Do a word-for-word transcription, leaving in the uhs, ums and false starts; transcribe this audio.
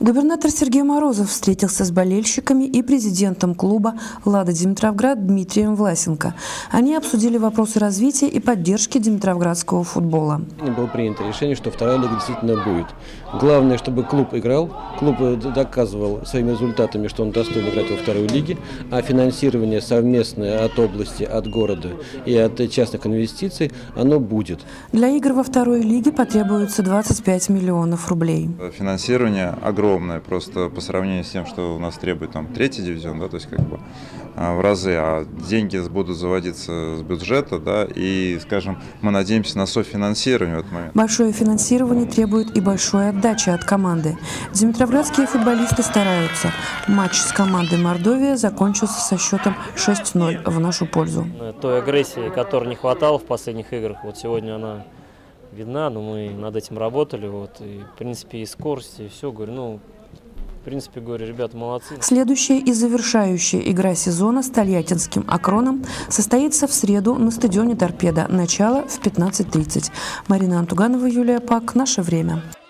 Губернатор Сергей Морозов встретился с болельщиками и президентом клуба «Лада Димитровград» Дмитрием Власенко. Они обсудили вопросы развития и поддержки димитровградского футбола. Было принято решение, что вторая лига действительно будет. Главное, чтобы клуб играл, клуб доказывал своими результатами, что он достоин играть во второй лиге, а финансирование совместное от области, от города и от частных инвестиций, оно будет. Для игр во второй лиге потребуется двадцать пять миллионов рублей. Финансирование огромное. Просто по сравнению с тем, что у нас требует там третий дивизион, да, то есть как бы в разы, а деньги будут заводиться с бюджета, да, и, скажем, мы надеемся на софинансирование в этот момент. Большое финансирование требует и большой отдачи от команды. Димитровградские футболисты стараются. Матч с командой Мордовия закончился со счетом шесть ноль в нашу пользу. Той агрессии, которой не хватало в последних играх, вот сегодня она видна, но мы над этим работали, вот, и, в принципе, и скорости, и все, говорю, ну, в принципе, говорю, ребята молодцы. Следующая и завершающая игра сезона с тольяттинским «Акроном» состоится в среду на стадионе «Торпедо». Начало в пятнадцать тридцать. Марина Антуганова, Юлия Пак. Наше время.